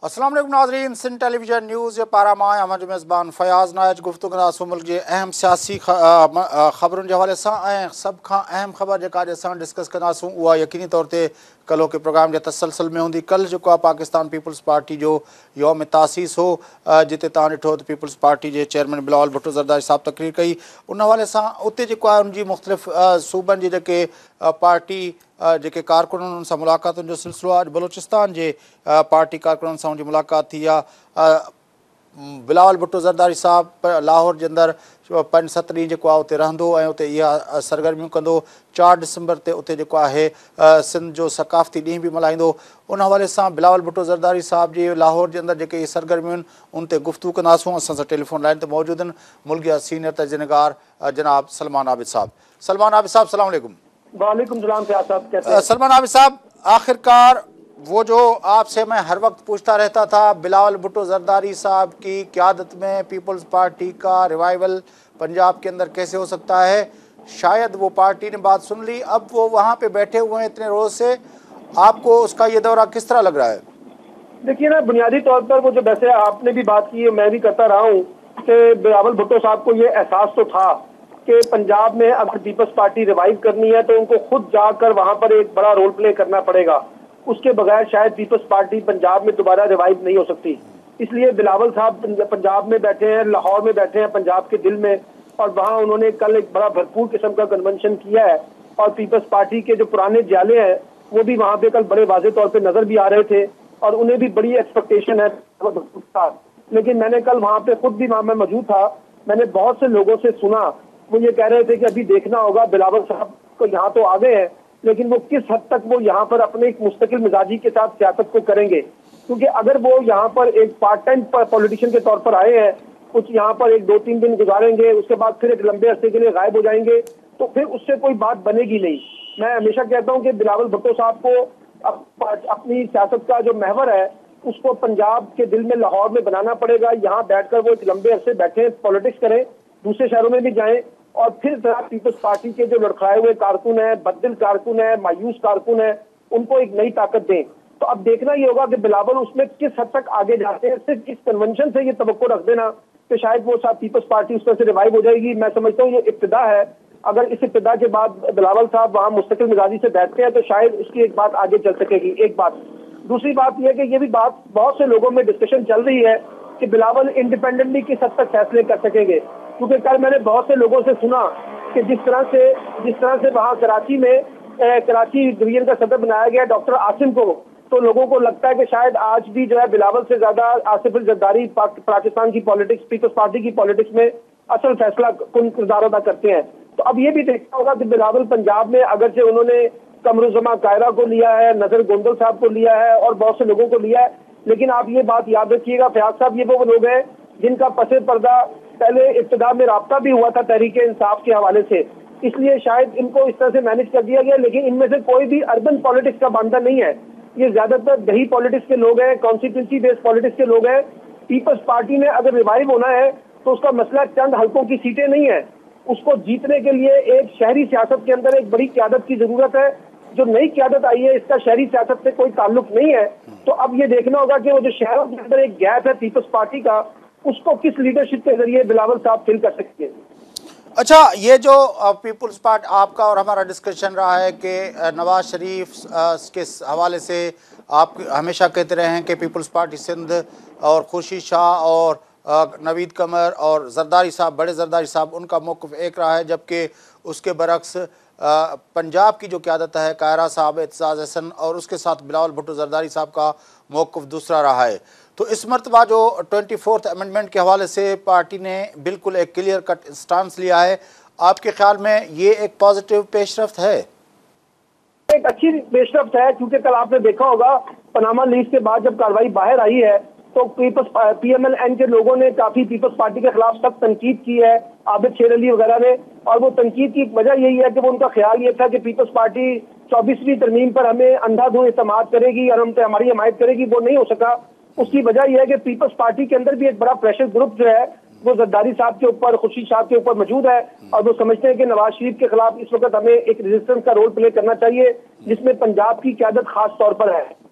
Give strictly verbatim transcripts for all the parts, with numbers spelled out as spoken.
अस्सलाम वालेकुम नाज़रीन, सिंध टेलीविजन न्यूज़ जे पारा मां आहियां मुंहिंजो मेज़बान फयाज़ नाइज। गुफ़्तगू कंदासीं मुल्क जे अहम सियासी ख़बरुनि जे हवाले सां ऐं सभ खां अहम ख़बर जेका अॼु असां डिस्कस कंदासीं उहा यकीनी तौर ते कल्ह के प्रोग्राम जे तसलसल में हूंदी। कल्ह जेको आहे पाकिस्तान पीपल्स पार्टी जो यौम तासीस हो, जिते तव्हां ॾिठो त पीपल्स पार्टी जे चेयरमैन बिलावल भुट्टो ज़रदारी साहब तकरीर कई। उन हवाले सां उते जेको आहे उनजी मुख़्तलिफ़ सूबनि जी जेके पार्टी जेके कारकुननि उन्हनि सां मुलाक़ातुनि जो सिलसिलो आहे। अॼु बलोचिस्तान जे पार्टी कारकुननि सां उनजी मुलाक़ात थी आहे। बिलावल भुट्टो ज़रदारी साहब लाहौर जे अंदरि पंज सत ॾींहं जेको आहे उते रहंदो ऐं उते इहा सरगर्मियूं कंदो। चारि डिसंबर ते उते जेको आहे सिंध जो सकाफ़ती ॾींहुं बि मल्हाईंदो। उन हवाले सां बिलावल भुट्टो ज़रदारी साहब जी लाहौर जे अंदरि जेके इहे सरगर्मियूं आहिनि उन ते गुफ़्तगू कंदासूं। असां सां टेलीफोन लाइन ते मौजूदु आहिनि मुल्क जा सीनियर तर्जुमेगार जनाब सलमान आबिद साहब। सलमान आबिद साहब सलाम वालेकुम। वालेकुम सलाम फयाज़ साहब, कैसे हैं? सलमान आबिद साहब, आखिरकार वो जो आपसे मैं हर वक्त पूछता रहता था, बिलावल भुट्टो ज़रदारी साहब की क़यादत में पीपल्स पार्टी का रिवाइवल पंजाब के अंदर कैसे हो सकता है, शायद वो पार्टी ने बात सुन ली। अब वो वहाँ पे बैठे हुए हैं इतने रोज़ से, आपको उसका ये दौरा किस तरह लग रहा है? देखिए ना, बुनियादी तौर पर वो जो वैसे आपने भी बात की है, मैं भी करता रहा हूँ कि बिलावल भुट्टो साहब को ये एहसास तो था कि पंजाब में अगर पीपल्स पार्टी रिवाइव करनी है तो उनको खुद जाकर वहाँ पर एक बड़ा रोल प्ले करना पड़ेगा। उसके बगैर शायद पीपल्स पार्टी पंजाब में दोबारा रिवाइव नहीं हो सकती। इसलिए बिलावल साहब पंजाब में बैठे हैं, लाहौर में बैठे हैं, पंजाब के दिल में, और वहाँ उन्होंने कल एक बड़ा भरपूर किस्म का कन्वेंशन किया है। और पीपल्स पार्टी के जो पुराने जाले हैं वो भी वहाँ पे कल बड़े वाज़े तौर पर नजर भी आ रहे थे और उन्हें भी बड़ी एक्सपेक्टेशन है। लेकिन मैंने कल वहाँ पे खुद भी वहाँ में मौजूद था, मैंने बहुत से लोगों से सुना, वो ये कह रहे थे कि अभी देखना होगा, बिलावल साहब को यहाँ तो आ गए हैं लेकिन वो किस हद तक वो यहाँ पर अपने एक मुस्तकिल मिजाजी के साथ सियासत को करेंगे। क्योंकि अगर वो यहाँ पर एक पार्ट टाइम पॉलिटिशियन के तौर पर आए हैं, कुछ यहाँ पर एक दो तीन दिन गुजारेंगे, उसके बाद फिर एक लंबे अरसे के लिए गायब हो जाएंगे, तो फिर उससे कोई बात बनेगी नहीं। मैं हमेशा कहता हूँ कि बिलावल भुट्टो साहब को अप, अपनी सियासत का जो महवर है उसको पंजाब के दिल में लाहौर में बनाना पड़ेगा। यहाँ बैठकर वो एक लंबे अरसे बैठे पॉलिटिक्स करें, दूसरे शहरों में भी जाएं और फिर पीपल्स पार्टी के जो लड़खड़ाए हुए कारकुन है, बददिल कारकुन है, मायूस कारकुन है, उनको एक नई ताकत दें। तो अब देखना ये होगा कि बिलावल उसमें किस हद तक आगे जाते हैं। सिर्फ इस कन्वेंशन से ये तवक्को रख देना कि शायद वो साहब पीपल्स पार्टी उस तरह से रिवाइव हो जाएगी, मैं समझता हूँ ये इब्तिदा है। अगर इस इब्तिदा के बाद बिलावल साहब वहाँ मुस्तकिल मिजाजी से बैठते हैं तो शायद उसकी एक बात आगे चल सकेगी। एक बात। दूसरी बात यह है कि ये भी बात बहुत से लोगों में डिस्कशन चल रही है कि बिलावल इंडिपेंडेंटली किस हद तक फैसले कर सकेंगे। क्योंकि कल मैंने बहुत से लोगों से सुना कि जिस तरह से जिस तरह से वहाँ कराची में ए, कराची डिवीजन का सदर बनाया गया डॉक्टर आसिम को, तो लोगों को लगता है कि शायद आज भी जो है बिलावल से ज्यादा आसिफ जरदारी पाकिस्तान की पॉलिटिक्स, पीपल्स पार्टी की पॉलिटिक्स में असल फैसला कुन किरदार अदा करते हैं। तो अब ये भी देखना होगा कि बिलावल पंजाब में अगर से उन्होंने कमरुज़्ज़मा कायरा को लिया है, नजर गोंदल साहब को लिया है और बहुत से लोगों को लिया है, लेकिन आप ये बात याद रखिएगा फयाज साहब, ये वो लोग हैं जिनका पसे पर्दा पहले इब्तिदा में राब्ता भी हुआ था तहरीक इंसाफ के हवाले से, इसलिए शायद इनको इस तरह से मैनेज कर दिया गया। लेकिन इनमें से कोई भी अर्बन पॉलिटिक्स का बांधा नहीं है, ये ज्यादातर दही पॉलिटिक्स के लोग हैं, कॉन्स्टिट्यूंसी बेस्ड पॉलिटिक्स के लोग हैं। पीपल्स पार्टी ने अगर रिवाइव होना है तो उसका मसला चंद हल्कों की सीटें नहीं है, उसको जीतने के लिए एक शहरी सियासत के अंदर एक बड़ी क्यादत की जरूरत है। जो नई क्यादत आई है इसका शहरी सियासत से कोई ताल्लुक नहीं है। तो अब ये देखना होगा कि वो जो शहरों के अंदर एक गैप है पीपल्स पार्टी का, उसको किस लीडरशिप के जरिए बिलावल साहब फिल कर सकते हैं। अच्छा, ये जो पीपल्स पार्टी आपका और हमारा डिस्कशन रहा है कि नवाज शरीफ के हवाले से आप हमेशा कहते रहे हैं कि पीपल्स पार्टी सिंध और खुर्शीद शाह और नवीद कमर और जरदारी साहब, बड़े जरदारी साहब, उनका मौक़िफ़ एक रहा है, जबकि उसके बरक्स पंजाब की जो क़यादत है कायरा साहब, एतजाज़ हसन और उसके साथ बिलावल भुट्टो ज़रदारी साहब का मौक़िफ़ दूसरा रहा है। तो इस मरतबा जो ट्वेंटी फोर्थ अमेंडमेंट के हवाले से पार्टी ने बिल्कुल एक क्लियर कट स्टांस लिया है, आपके ख्याल में ये एक पॉजिटिव पेशरफ्त है? एक अच्छी पेशरफ्त है, क्योंकि कल आपने देखा होगा पनामा लीज के बाद जब कार्रवाई बाहर आई है तो पीपल्स पीएमएल-एन के लोगों ने काफी पीपल्स पार्टी के खिलाफ सख्त तनकीद की है, आबिद शेर अली वगैरह ने। और वो तनकीद की वजह यही है कि वो उनका ख्याल ये था कि पीपल्स पार्टी चौबीसवीं तरमीम पर हमें अंधाधुंध इस्तेमाल करेगी और हम पे हमारी हमायत करेगी, वो नहीं हो सका। उसकी वजह यह है कि पीपल्स पार्टी के अंदर भी एक बड़ा प्रेशर ग्रुप जो है वो जरदारी साहब के ऊपर, खुर्शीद साहब के ऊपर मौजूद है और वो समझते हैं कि नवाज शरीफ के खिलाफ इस वक्त हमें एक रेजिस्टेंस का रोल प्ले करना चाहिए जिसमें पंजाब की क़यादत खास तौर पर है।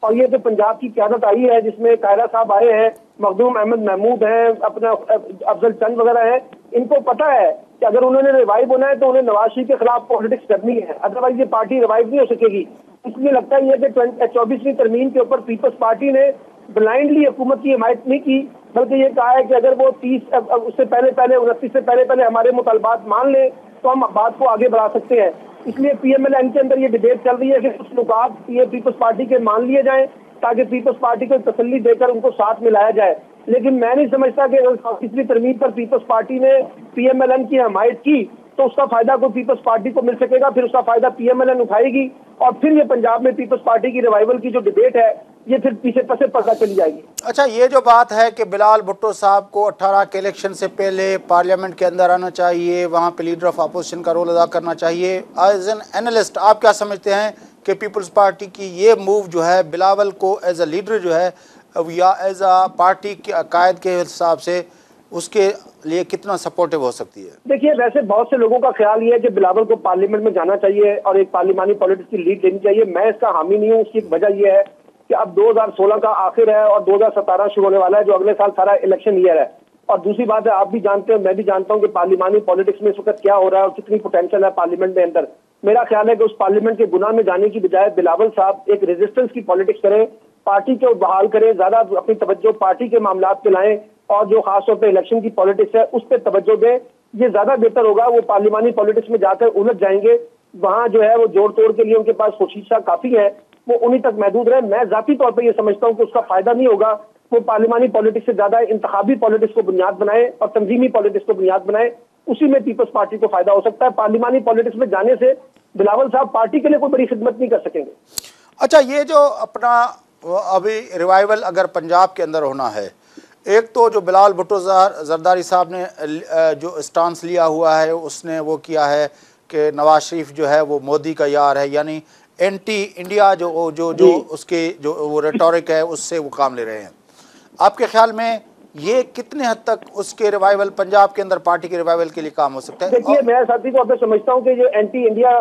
और ये जो पंजाब की क़यादत आई है जिसमें कायरा साहब आए हैं, मखदूम अहमद महमूद हैं, अपना अफजल चंद वगैरह है, इनको पता है कि अगर उन्होंने रिवाइव होना है तो उन्हें नवाज शरीफ के खिलाफ पॉलिटिक्स करनी है, अदरवाइज ये पार्टी रिवाइव नहीं हो सकेगी। इसलिए लगता है कि चौबीसवीं तरमीम के ऊपर पीपल्स पार्टी ने ब्लाइंडली हुकूमत की हिमायत नहीं की, बल्कि ये कहा है कि अगर वो तीस उससे पहले पहले उनतीस से पहले पहले हमारे मुतालबात मान ले तो हम बात को आगे बढ़ा सकते हैं। इसलिए पीएमएलएन के अंदर ये डिबेट चल रही है कि कुछ नुकात ये पीपल्स पार्टी के मान लिए जाएं ताकि पीपल्स पार्टी को तसल्ली देकर उनको साथ में लाया जाए। लेकिन मैं नहीं समझता कि अगर तीसरी तरमीम पर पीपल्स पार्टी ने पीएमएलएन की हमायत की तो उसका फायदा कोई पीपल्स पार्टी को मिल सकेगा, फिर उसका फायदा पीएमएलएन उठाएगी और फिर ये पंजाब में पीपल्स पार्टी की रिवाइवल की जो डिबेट है ये फिर पीछे पसे पता चली जाएगी। अच्छा, ये जो बात है कि बिलाल भुट्टो साहब को अठारह के इलेक्शन से पहले पार्लियामेंट के अंदर आना चाहिए, वहाँ पे लीडर ऑफ अपोजिशन का रोल अदा करना चाहिए, एज एन एनालिस्ट आप क्या समझते हैं कि पीपल्स पार्टी की ये मूव जो है बिलावल को एज अ लीडर जो है या एज अ पार्टी के कायद के हिसाब से उसके लिए कितना सपोर्टिव हो सकती है? देखिए, वैसे बहुत से लोगों का ख्याल ये है कि बिलावल को पार्लियामेंट में जाना चाहिए और एक पार्लियामानी पॉलिटिक्स की लीड लेनी चाहिए। मैं इसका हामी नहीं हूँ। उसकी एक वजह यह है कि अब दो हज़ार सोलह का आखिर है और दो हज़ार सत्रह शुरू होने वाला है, जो अगले साल सारा इलेक्शन ईयर है। और दूसरी बात है, आप भी जानते हैं, मैं भी जानता हूँ कि पार्लियामानी पॉलिटिक्स में इस वक्त क्या हो रहा है और कितनी पोटेंशियल है पार्लियामेंट में अंदर। मेरा ख्याल है कि उस पार्लियामेंट के गुनाह में जाने की बजाय बिलावल साहब एक रेजिस्टेंस की पॉलिटिक्स करें, पार्टी को बहाल करें, ज्यादा अपनी तवज्जो पार्टी के मामला पे लाएं और जो खासतौर पर इलेक्शन की पॉलिटिक्स है उस पर तवज्जो दें। ये ज्यादा बेहतर होगा। वो पार्लियामानी पॉलिटिक्स में जाकर उलझ जाएंगे, वहां जो है वो जोड़ तोड़ के लिए उनके पास कोशिशा काफी है, वो उन्हीं तक महदूद रहे। मैं जाती तौर पर यह समझता हूँ कि उसका फायदा नहीं होगा। वो पार्लियामानी पॉलिटिक्स से ज्यादा इंतखाबी पॉलिटिक्स को बुनियाद बनाए और तंजीमी पॉलिटिक्स को बुनियाद बनाए, उसी में पीपल्स पार्टी को फायदा हो सकता है। पार्लियामानी पॉलिटिक्स में जाने से बिलावल साहब पार्टी के लिए कोई बड़ी खिदमत नहीं कर सकेंगे। अच्छा, ये जो अपना अभी रिवाइवल अगर पंजाब के अंदर होना है, एक तो जो बिलाल भुट्टो जरदारी साहब ने जो स्टांस लिया हुआ है उसने वो किया है कि नवाज शरीफ जो है वो मोदी का यार है, यानी एंटी इंडिया जो जो जो उसके जो वो रेटोरिक है उससे वो काम ले रहे हैं। आपके ख्याल में ये कितने हद तक उसके रिवाइवल पंजाब के अंदर पार्टी के रिवाइवल के लिए काम हो सकता है? देखिए, मैं साथी को अब समझता हूँ कि जो एंटी इंडिया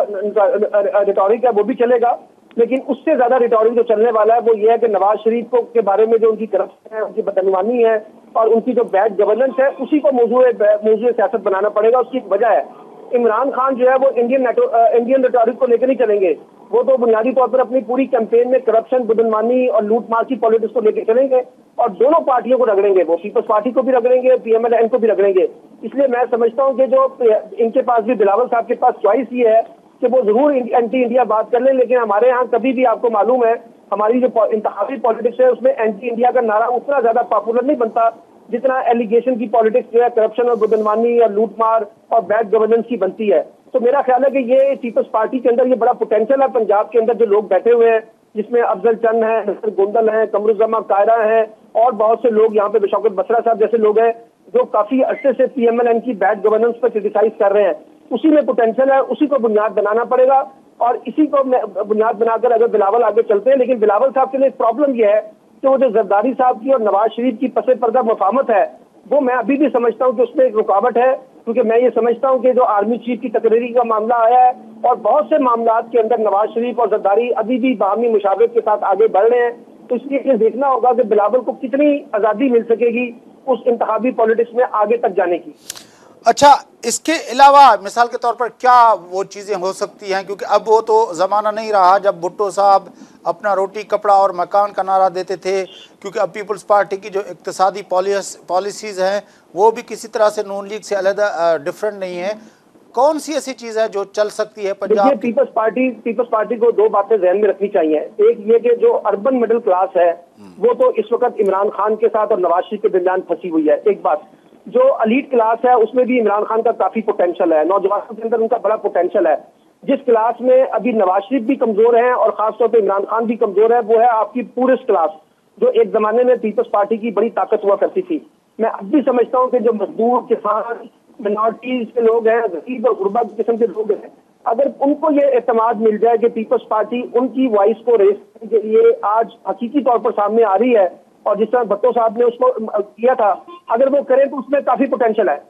रिटोरिक है वो भी चलेगा, लेकिन उससे ज्यादा रिटोरिक जो चलने वाला है वो ये है कि नवाज शरीफ को के बारे में जो उनकी करप्शन है, उनकी बदनवानी है और उनकी जो बैड गवर्नेंस है, उसी को मौजूद मौजूद सियासत बनाना पड़ेगा। उसकी एक वजह है, इमरान खान जो है वो इंडियन इंडियन रिटोरिक को लेकर नहीं चलेंगे। वो तो बुनियादी तौर पर अपनी पूरी कैंपेन में करप्शन, बदनवानी और लूटमार की पॉलिटिक्स को लेकर चलेंगे और दोनों पार्टियों को रगड़ेंगे। वो पीपल्स पार्टी को भी रगड़ेंगे, पीएमएलएन को भी रगड़ेंगे। इसलिए मैं समझता हूँ कि जो इनके पास भी बिलावल साहब के पास चॉइस ये है कि वो जरूर एंटी इंडिया बात कर लें, लेकिन हमारे यहाँ कभी भी आपको मालूम है हमारी जो इंतखाबी पॉलिटिक्स है उसमें एंटी इंडिया का नारा उतना ज्यादा पॉपुलर नहीं बनता जितना एलिगेशन की पॉलिटिक्स जो है, करप्शन और बदनवानी और लूटमार और बैड गवर्नेंस की बनती है। तो मेरा ख्याल है कि ये पीपल्स पार्टी के अंदर ये बड़ा पोटेंशियल है। पंजाब के अंदर जो लोग बैठे हुए हैं, जिसमें अफजल चंद है, नसर गोंदल है, कमरुज़्ज़मा कायरा है और बहुत से लोग यहाँ पे शौकत बसरा साहब जैसे लोग हैं जो काफी अरसे से पीएमएलएन की बैड गवर्नेंस पर क्रिटिसाइज कर रहे हैं। उसी में पोटेंशियल है, उसी को बुनियाद बनाना पड़ेगा और इसी को बुनियाद बनाकर अगर बिलावल आगे चलते हैं। लेकिन बिलावल साहब के लिए प्रॉब्लम यह है कि वो जो जरदारी साहब की और नवाज शरीफ की पसे पर्दा मुफाहमत है, वो मैं अभी भी समझता हूँ कि उसमें एक रुकावट है, क्योंकि मैं ये समझता हूँ कि जो आर्मी चीफ की तकरीरी का मामला आया है और बहुत से मामलात के अंदर नवाज शरीफ और जरदारी अभी भी बाहमी मुशावरत के साथ आगे बढ़ रहे हैं। तो इसलिए ये देखना होगा कि बिलावल को कितनी आज़ादी मिल सकेगी उस इंतखाबी पॉलिटिक्स में आगे तक जाने की। अच्छा, इसके अलावा मिसाल के तौर पर क्या वो चीज़ें हो सकती हैं, क्योंकि अब वो तो ज़माना नहीं रहा जब भुट्टो साहब अपना रोटी कपड़ा और मकान का नारा देते थे, क्योंकि अब पीपल्स पार्टी की जो इक्तिसादी पॉलिसीज़ हैं वो भी किसी तरह से नून लीग से अलग डिफरेंट नहीं है। कौन सी ऐसी चीज़ है जो चल सकती है Punjab? Peoples Party Peoples Party को दो बातें ध्यान में रखनी चाहिए। एक ये कि जो अर्बन मिडिल क्लास है वो तो इस वक्त इमरान खान के साथ और नवाज शरीफ के दरमियान फंसी हुई है। एक बात, जो अलीट क्लास है उसमें भी इमरान खान का काफी पोटेंशियल है, नौजवानों के अंदर उनका बड़ा पोटेंशियल है। जिस क्लास में अभी नवाज शरीफ भी कमजोर है और खासतौर पर इमरान खान भी कमजोर है, वो है आपकी पूरिस्ट क्लास, जो एक जमाने में पीपल्स पार्टी की बड़ी ताकत हुआ करती थी। मैं अब भी समझता हूँ कि जो मजदूर, किसान, मिनॉरिटीज के लोग हैं, गरीब और गुरबा किस्म के लोग हैं, अगर उनको ये एतमाद मिल जाए कि पीपल्स पार्टी उनकी वॉइस को रेस करने के लिए आज हकीकी तौर पर सामने आ रही है और जिस तरह भट्टो साहब ने उसको किया था, अगर वो करें तो उसमें काफी पोटेंशियल है।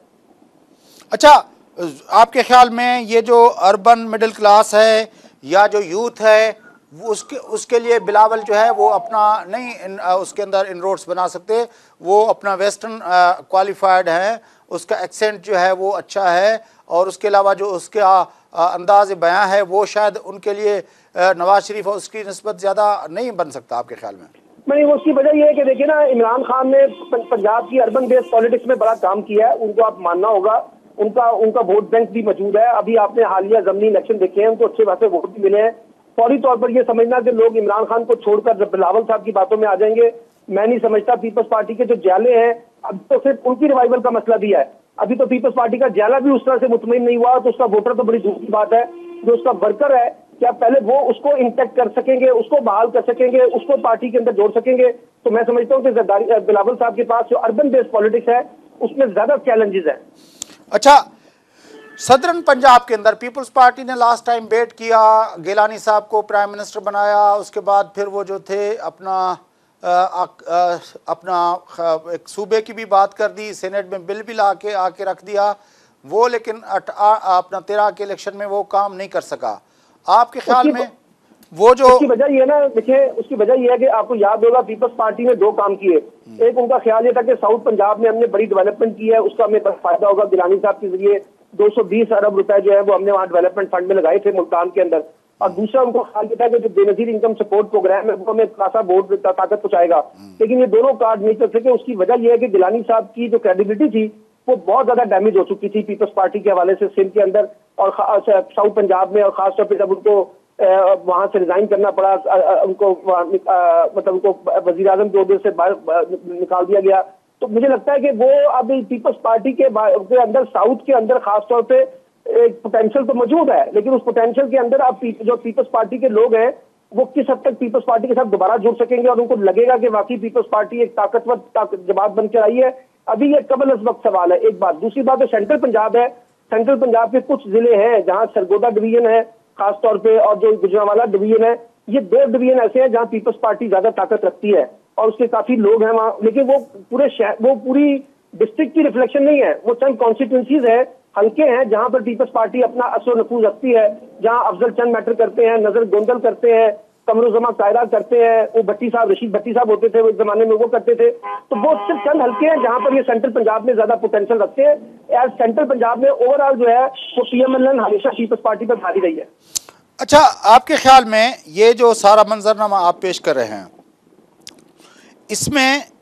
अच्छा, आपके ख्याल में ये जो अर्बन मिडिल क्लास है या जो यूथ है वो उसके उसके लिए बिलावल जो है वो अपना नहीं इन, उसके अंदर इनरोड्स बना सकते। वो अपना वेस्टर्न क्वालिफाइड है, उसका एक्सेंट जो है वो अच्छा है, और उसके अलावा जो उसका अंदाज बयां है वो शायद उनके लिए नवाज शरीफ और उसकी निस्बत ज़्यादा नहीं बन सकता आपके ख्याल में? नहीं, वो उसकी वजह यह है कि देखिए ना, इमरान खान ने पंजाब की अर्बन बेस्ड पॉलिटिक्स में बड़ा काम किया है, उनको आप मानना होगा। उनका उनका वोट बैंक भी मौजूद है। अभी आपने हालिया ज़मीनी इलेक्शन देखे हैं, उनको अच्छे खासे वोट भी मिले हैं। फौरी तौर पर यह समझना कि लोग इमरान खान को छोड़कर जब बिलावल साहब की बातों में आ जाएंगे, मैं नहीं समझता। पीपल्स पार्टी के जो ज्याले हैं, अब तो सिर्फ उनकी रिवाइवल का मसला भी है। अभी तो पीपल्स पार्टी का ज्याला भी उस तरह से मुतमईन नहीं हुआ, तो उसका वोटर तो बड़ी दूर की बात है। जो उसका वर्कर है, क्या पहले वो उसको इंटैक्ट कर सकेंगे, उसको बहाल कर सकेंगे, उसको पार्टी के अंदर जोड़ सकेंगे? तो मैं समझता हूँ कि जरदारी बिलावल साहब के पास जो अर्बन बेस्ड पॉलिटिक्स है उसमें ज्यादा चैलेंजेस है। अच्छा, सदरन पंजाब के अंदर पीपल्स पार्टी ने लास्ट टाइम बेट किया, गिलानी साहब को प्राइम मिनिस्टर बनाया, उसके बाद फिर वो जो थे अपना आ, आ, आ, अपना एक सूबे की भी बात कर दी, सेनेट में बिल भी ला के आके रख दिया वो, लेकिन अट, आ, अपना तेरह के इलेक्शन में वो काम नहीं कर सका। आपके ख्याल में वो जो उसकी वजह ये ना, देखिए उसकी वजह ये है कि आपको याद होगा पीपल्स पार्टी ने दो काम किए। एक उनका ख्याल ये था कि साउथ पंजाब में हमने बड़ी डेवलपमेंट की है, उसका हमें फायदा होगा। गिलानी साहब के जरिए दो सौ बीस अरब रुपए जो है वो हमने वहाँ डेवलपमेंट फंड में लगाए थे मुल्तान के अंदर। और दूसरा उनको ख्याल ये था कि जो बेनजीर इनकम सपोर्ट प्रोग्राम है वो हमें खासा वोट ताकत पहुंचाएगा। लेकिन ये दोनों कार्ड नहीं चल सके। उसकी वजह यह है कि गिलानी साहब की जो क्रेडिबिलिटी थी वो बहुत ज्यादा डैमेज हो चुकी थी पीपल्स पार्टी के हवाले से सिंध के अंदर और साउथ पंजाब में, और खासतौर पर जब उनको वहां से रिजाइन करना पड़ा, उनको मतलब उनको वजीर आजम के ओहदे से बाहर निकाल दिया गया। तो मुझे लगता है कि वो अब पीपल्स पार्टी के, के अंदर साउथ के अंदर खासतौर पे एक पोटेंशियल तो मौजूद है, लेकिन उस पोटेंशियल के अंदर अब जो पीपल्स पार्टी के लोग हैं वो किस हद तक पीपल्स पार्टी के साथ दोबारा जुड़ सकेंगे और उनको लगेगा कि वाकई पीपल्स पार्टी एक ताकतवर ताकत जमात बनकर आई है। अभी ये कबल अज वक्त सवाल है, एक बात। दूसरी बात, तो सेंट्रल पंजाब है, सेंट्रल पंजाब के कुछ जिले हैं जहां सरगोदा डिवीजन है खासतौर पे, और जो गुजरांवाला डिवीजन है, ये दो डिवीजन ऐसे हैं जहां पीपल्स पार्टी ज्यादा ताकत रखती है और उसके काफी लोग हैं वहां। लेकिन वो पूरे शहर, वो पूरी डिस्ट्रिक्ट की रिफ्लेक्शन नहीं है, वो चंद कॉन्स्टिट्यूंसीज है, हल्के हैं जहां पर पीपल्स पार्टी अपना असर नफूज रखती है, जहां अफजल चंद मैटर करते हैं, नजर गोंदल करते हैं, कमरुजमा कायरा करते हैं, वो भट्टी साहब, रशीद भट्टी साहब होते थे वो इस जमाने में, वो करते थे। तो वो सिर्फ चंद हल्के हैं जहां पर ये सेंट्रल पंजाब में ज्यादा पोटेंशियल रखते हैं। एज सेंट्रल पंजाब में ओवरऑल जो है वो पीएमएल हमेशा पीपल्स पार्टी पर भारी रही है। अच्छा, आपके ख्याल में ये जो सारा मंजरनामा आप पेश कर रहे हैं, इसमें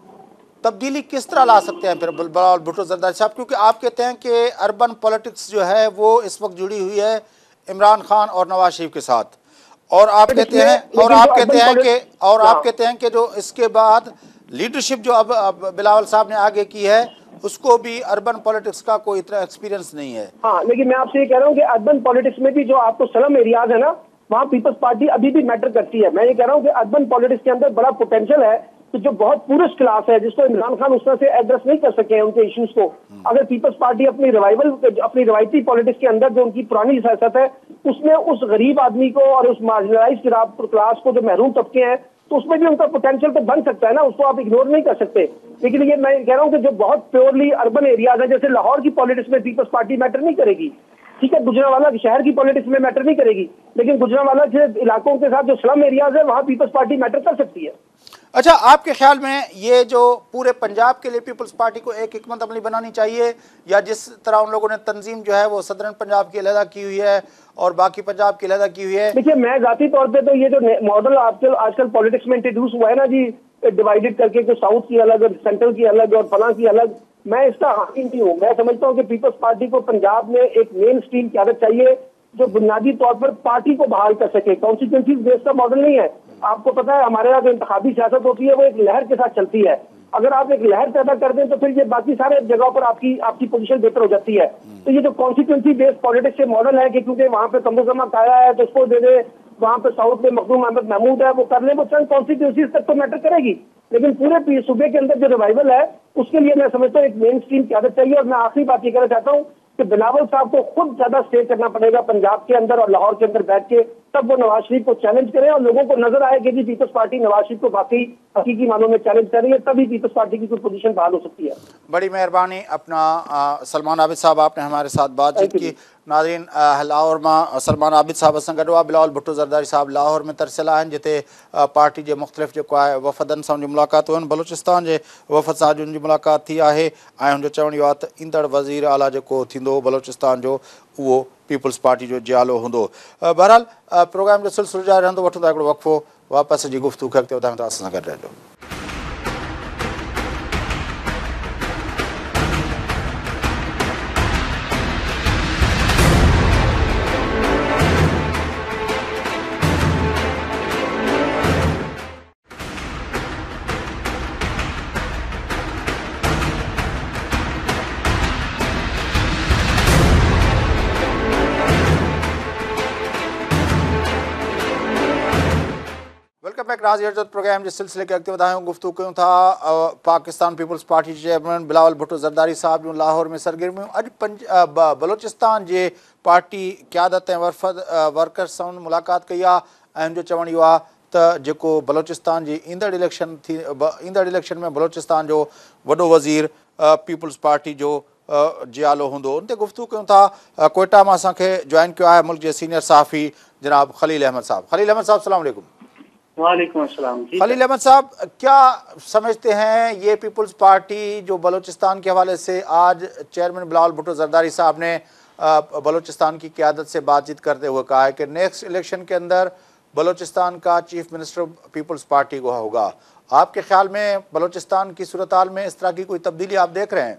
तब्दीली किस तरह ला सकते हैं फिर बिलावल भुट्टो जरदारी साहब? क्योंकि आप कहते हैं कि अर्बन पॉलिटिक्स जो है वो इस वक्त जुड़ी हुई है इमरान खान और नवाज शरीफ के साथ, और आप कहते हैं और आप कहते हैं कि और आप कहते हैं कि जो इसके बाद लीडरशिप जो अब, अब बिलावल साहब ने आगे की है उसको भी अर्बन पॉलिटिक्स का कोई इतना एक्सपीरियंस नहीं है। हाँ, लेकिन मैं आपसे ये कह रहा हूँ कि अर्बन पॉलिटिक्स में भी जो आपको स्लम एरियाज है ना, वहाँ पीपल्स पार्टी अभी भी मैटर करती है। मैं ये कह रहा हूँ कि अर्बन पॉलिटिक्स के अंदर बड़ा पोटेंशियल है, तो जो बहुत पुरुष क्लास है जिसको इमरान खान उस तरह से एड्रेस नहीं कर सके हैं उनके इश्यूज को, अगर पीपल्स पार्टी अपनी रिवाइवल अपनी रिवायती पॉलिटिक्स के अंदर जो उनकी पुरानी सियासत है उसमें उस गरीब आदमी को और उस मार्जिनलाइज क्लास को, जो महरूम तबके हैं, तो उसमें भी उनका पोटेंशियल तो बन सकता है ना, उसको आप इग्नोर नहीं कर सकते। लेकिन ये मैं कह रहा हूँ कि जो बहुत प्योरली अर्बन एरियाज है, जैसे लाहौर की पॉलिटिक्स में पीपल्स पार्टी मैटर नहीं करेगी, ठीक है, गुजरांवाला शहर की पॉलिटिक्स में मैटर नहीं करेगी, लेकिन गुजरांवाला के इलाकों के साथ जो स्लम एरियाज है वहाँ पीपल्स पार्टी मैटर कर सकती है। अच्छा, आपके ख्याल में ये जो पूरे पंजाब के लिए पीपल्स पार्टी को एक हिकमत अमली बनानी चाहिए, या जिस तरह उन लोगों ने तंजीम जो है वो सदरन पंजाब की अलहदा की हुई है और बाकी पंजाब की अलहदा की हुई है? देखिए, मैं जाती तौर पे तो ये जो मॉडल आजकल आजकल पॉलिटिक्स में इंट्रोड्यूस हुआ है ना जी, डिवाइडेड करके, कि साउथ की अलग और सेंट्रल की अलग और फलां की अलग, मैं इसका हामी नहीं हूँ। मैं समझता हूँ कि पीपल्स पार्टी को पंजाब में एक मेन स्ट्रीम क्यादत चाहिए जो बुनियादी तौर पर पार्टी को बहाल कर सके। कॉन्स्टिट्यूंसी बेस्ड का मॉडल नहीं है। आपको पता है हमारे यहाँ जो इंतखाबी सियासत होती है वो एक लहर के साथ चलती है। अगर आप एक लहर पैदा कर दें तो फिर ये बाकी सारे जगहों पर आपकी आपकी पोजीशन बेहतर हो जाती है। तो ये जो कॉन्स्टिट्यूंसी बेस्ड पॉलिटिक्स के मॉडल है कि क्योंकि वहाँ पे कमरुजमा कायरा है तो उसको दे दे, वहाँ पे साउथ में मखदूम अहमद महमूद है वो कर ले, वो चंद कॉन्स्टिट्यूंसी तक तो मैटर करेगी, लेकिन पूरे सूबे के अंदर जो रिवाइवल है उसके लिए मैं समझता हूँ एक मेन स्ट्रीम क्यादत चाहिए। और मैं आखिरी बात ये कहना चाहता हूँ कि बिलावल साहब को खुद ज्यादा स्टे करना पड़ेगा पंजाब के अंदर और लाहौर के अंदर बैठ के, तब वो नवाज शरीफ को चैलेंज करें और लोगों को नजर आए कि जी पीपल्स पार्टी नवाज शरीफ को बाकी हकीकी मानों में चैलेंज कर रही है, तभी पीपल्स पार्टी की कोई पोजीशन बहाल हो सकती है। बड़ी मेहरबानी। अपना सलमान आबिद साहब, आपने हमारे साथ बातचीत की। नाज़रीन, लाहौर में सलमान आबिद साहब असां गॾु आहे। बिलावल भुट्टो ज़रदारी साहब लाहौर में तरसियल आहिनि, जिते पार्टी जे मुख़्तलिफ़ जेको आहे वफ़दनि सां उनजी मुलाक़ातूं आहिनि। बलूचिस्तान जे वफ़द सां अॼु उनजी मुलाक़ात थी आहे ऐं हुनजो चवणु इहो आहे त ईंदड़ वज़ीर आला जेको थींदो बलूचिस्तान जो, उहो पीपल्स पार्टी जो जियालो हूंदो। बहरहाल प्रोग्राम जो सिलसिलो जारी रहंदो। वठूं था हिकिड़ो वक़फ़ो, वापसि जी गुफ़्तगू खे अॻिते वधायूं था। असां सां गॾु रहजो। नाज़रीन, प्रोग्राम के सिलसिले के अॻिते वधायूं, गुफ्तगू कयूं था Pakistan Peoples Party chairman Bilawal Bhutto Zardari साहब जूं लाहौर में सरगर्मियूं। अॼु पंज बलूचिस्तान जे पार्टी क़यादत ऐं वफ़द वर्कर्स सां मुलाक़ात कई आहे ऐं हुनजो चवणु इहो आहे त जेको बलूचिस्तान जी ईंदड़ इलेक्शन थी ईंदड़ इलेक्शन में बलूचिस्तान जो वॾो वज़ीर पीपल्स पार्टी जो जियालो हूंदो। उन ते गुफ्तगू कयूं था। कोयटा में असांखे जॉइन किया है मुल्क के सीनियर सहाफ़ी जनाब खलील अहमद साहब। खलील अहमद साहब, अस्सलाम वालेकुम। वालेकुम अस्सलाम जी। खलील अहमद साहब, क्या समझते हैं ये पीपल्स पार्टी जो बलूचिस्तान के हवाले से आज चेयरमैन बिलावल भुट्टो ज़रदारी साहब ने बलूचिस्तान की क़यादत से बातचीत करते हुए कहा है कि नेक्स्ट इलेक्शन के अंदर बलूचिस्तान का चीफ मिनिस्टर पीपल्स पार्टी को होगा। आपके ख्याल में बलूचिस्तान की सूरत हाल में इस तरह की कोई तब्दीली आप देख रहे हैं?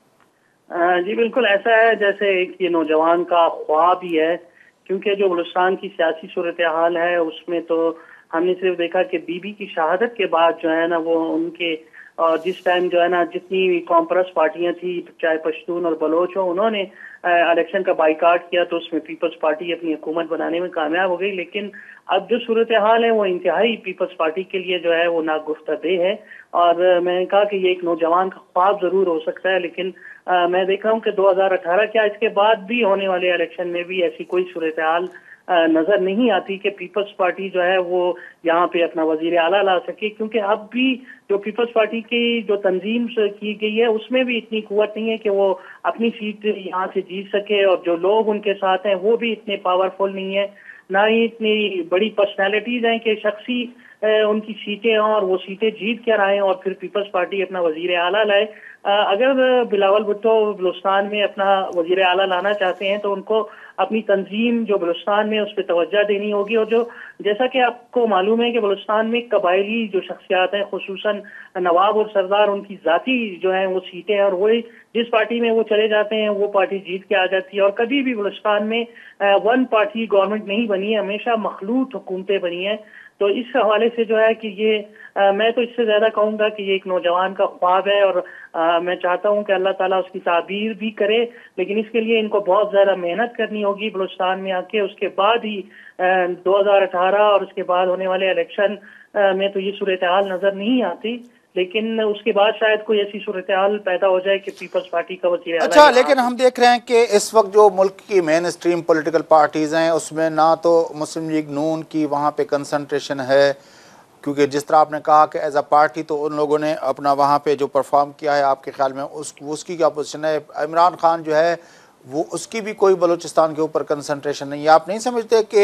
जी बिल्कुल ऐसा है, जैसे एक ये नौजवान का ख्वाब ही है, क्योंकि जो बलूचिस्तान की सियासी सूरत हाल है उसमें तो हमने सिर्फ देखा कि बीबी की शहादत के बाद जो है ना वो उनके और जिस टाइम जो है ना जितनी कॉम्प्रेस पार्टियां थी, चाहे पश्तून और बलोच हो, उन्होंने इलेक्शन का बाइकाट किया तो उसमें पीपल्स पार्टी अपनी हुकूमत बनाने में कामयाब हो गई। लेकिन अब जो सूरत हाल है वो इंतहाई पीपल्स पार्टी के लिए जो है वो नागुफ्तदह है। और मैंने कहा कि ये एक नौजवान का ख्वाब जरूर हो सकता है, लेकिन आ, मैं देख रहा हूँ कि दो हजार अठारह क्या इसके बाद भी होने वाले इलेक्शन में भी ऐसी कोई सूरत हाल नजर नहीं आती कि पीपल्स पार्टी जो है वो यहाँ पे अपना वजीर आला ला सके, क्योंकि अब भी जो पीपल्स पार्टी की जो तंजीम की गई है उसमें भी इतनी कुव्वत नहीं है कि वो अपनी सीट यहाँ से जीत सके, और जो लोग उनके साथ हैं वो भी इतने पावरफुल नहीं है, ना ही इतनी बड़ी पर्सनैलिटीज हैं कि शख्सी उनकी सीटें हों और वो सीटें जीत कर आए और फिर पीपल्स पार्टी अपना वजीर आला लाए। अगर बिलावल भुट्टो बलूचिस्तान में अपना वजीर आला लाना चाहते हैं तो उनको अपनी तंजीम जो बलूचिस्तान में उस पर तवज्जो देनी होगी। और जो जैसा कि आपको मालूम है कि बलूचिस्तान में कबायली जो शख्सियात हैं, खुसूसन नवाब और सरदार, उनकी जाती जो है वो सीटें हैं और वही जिस पार्टी में वो चले जाते हैं वो पार्टी जीत के आ जाती है। और कभी भी बलूचिस्तान में वन पार्टी गवर्नमेंट नहीं बनी है, हमेशा मखलूत हुकूमतें बनी हैं। तो इस हवाले से जो है कि ये आ, मैं तो इससे ज्यादा कहूंगा कि ये एक नौजवान का ख्वाब है और आ, मैं चाहता हूं कि अल्लाह ताला उसकी ताबीर भी करे, लेकिन इसके लिए इनको बहुत ज्यादा मेहनत करनी होगी बलूचिस्तान में आके। उसके बाद ही दो हजार अठारह और उसके बाद होने वाले इलेक्शन में तो ये सूरत हाल नजर नहीं आती, लेकिन उसके बाद शायद कोई ऐसी सूरत हाल पैदा हो जाए कि पीपल्स पार्टी का वजीर आला। अच्छा, लेकिन हम देख रहे हैं कि इस वक्त जो मुल्क की मेन स्ट्रीम पॉलिटिकल पार्टीज़ हैं उसमें ना तो मुस्लिम लीग नून की वहाँ पे कंसंट्रेशन है, क्योंकि जिस तरह आपने कहा कि एज अ पार्टी तो उन लोगों ने अपना वहाँ पे जो परफॉर्म किया है, आपके ख्याल में उस उसकी क्या पोजीशन है? इमरान खान जो है वो उसकी भी कोई बलूचिस्तान के ऊपर कंसंट्रेशन नहीं है। आप नहीं समझते कि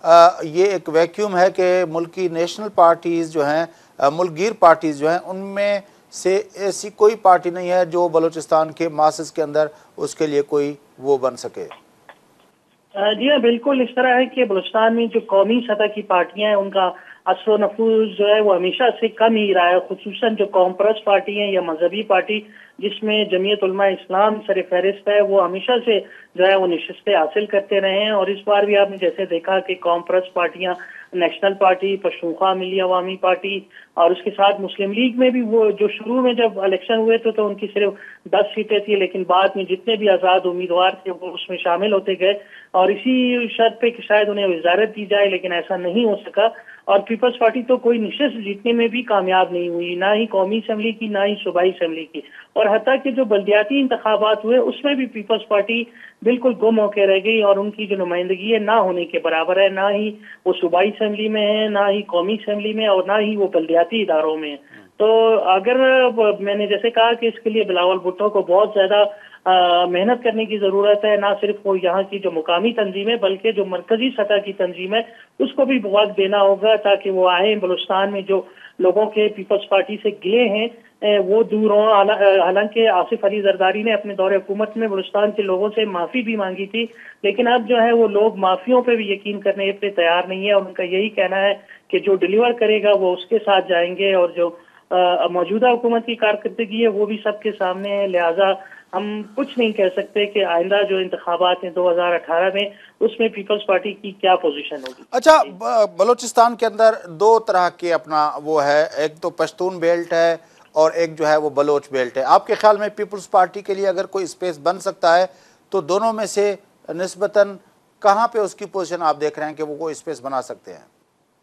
ये एक वैक्यूम है कि मुल्क की नेशनल पार्टीज़ जो हैं, मुल्कगीर पार्टीज़ जो हैं, उनमें से ऐसी कोई पार्टी नहीं है जो बलूचिस्तान के मासेस के अंदर उसके लिए कोई वो बन सके? जी हाँ, बिल्कुल इस तरह है कि बलूचिस्तान में जो कौमी सतह की पार्टियां हैं उनका असर व नफूज जो है वो हमेशा से कम ही रहा है, खुसूसन जो कॉम्प्रेस पार्टी है या मजहबी पार्टी जिसमें जमीयत उलमा इस्लाम सर फहरिस्त है, वो हमेशा से जो है वो नशिस्तें हासिल करते रहे हैं। और इस बार भी आपने जैसे देखा कि कॉम्प्रेस पार्टियां, National Party, Pashtunkhwa Milli Awami Party और उसके साथ मुस्लिम लीग में भी वो जो शुरू में जब इलेक्शन हुए थे तो उनकी सिर्फ दस सीटें थी, लेकिन बाद में जितने भी आज़ाद उम्मीदवार थे वो उसमें शामिल होते गए और इसी शर्त पे कि शायद उन्हें वजारत दी जाए, लेकिन ऐसा नहीं हो सका। और पीपल्स पार्टी तो कोई निशस्त जीतने में भी कामयाब नहीं हुई, ना ही कौमी असम्बली की ना ही सूबाई असम्बली की। और हत्ता कि जो बल्दियाती इंतखाबात हुए उसमें भी पीपल्स पार्टी बिल्कुल गुम होकर रह गई और उनकी जो नुमाइंदगी है ना होने के बराबर है, ना ही वो सूबाई असम्बली में है, ना ही कौमी असम्बली में और ना ही वो बल्दियाती इदारों में है। तो अगर मैंने जैसे कहा कि इसके लिए बिलावल भुट्टो को बहुत ज्यादा मेहनत करने की जरूरत है। ना सिर्फ वो यहाँ की जो मुकामी तंजीमें बल्कि जो मरकजी सतह की तंजीम है उसको भी वक्त देना होगा ताकि वो आए बलूचिस्तान में जो लोगों के पीपल्स पार्टी से गिले हैं वो दूर हों। हालांकि आसिफ अली जरदारी ने अपने दौरे हुकूमत में बलूचिस्तान के लोगों से माफी भी मांगी थी, लेकिन अब जो है वो लोग माफियों पे भी यकीन करने पे तैयार नहीं है। उनका यही कहना है कि जो डिलीवर करेगा वो उसके साथ जाएंगे और जो मौजूदा हुकूमत की कारकर्दगी है वो भी सबके सामने है। लिहाजा हम कुछ नहीं कह सकते कि आइंदा जो इंतखाबात हैं दो हजार अठारह में उसमें पीपल्स पार्टी की क्या पोजीशन होगी। अच्छा, बलूचिस्तान के अंदर दो तरह के अपना वो है, एक तो पश्तून बेल्ट है और एक जो है वो बलोच बेल्ट है। आपके ख्याल में पीपल्स पार्टी के लिए अगर कोई स्पेस बन सकता है तो दोनों में से निस्बतन कहाँ पे उसकी पोजीशन आप देख रहे हैं कि वो कोई स्पेस बना सकते हैं?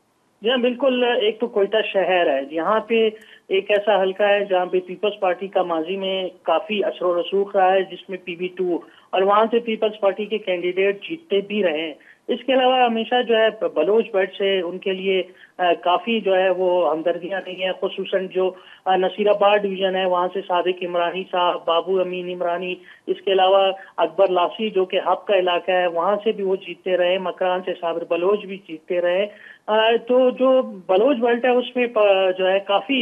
जी हाँ, बिल्कुल। एक तो कोयटा शहर है, यहाँ पे एक ऐसा हल्का है जहाँ पे पीपल्स पार्टी का माजी में काफी असर रसूख रहा है, जिसमें पीबी टू और वहां से पीपल्स पार्टी के कैंडिडेट जीतते भी रहे हैं। इसके अलावा हमेशा जो है बलोच बेल्ट से उनके लिए आ, काफी जो है वो हमदर्दियां नहीं है। खुसूसन जो नसीराबाद डिवीजन है वहां से सादिक इमरानी साहब, बाबू अमीन इमरानी, इसके अलावा अकबर लासी जो कि हब का इलाका है वहां से भी वो जीतते रहे। मकान से साबिर बलोच भी जीतते रहे। आ, तो जो बलोच बेल्ट है उसमें जो है काफी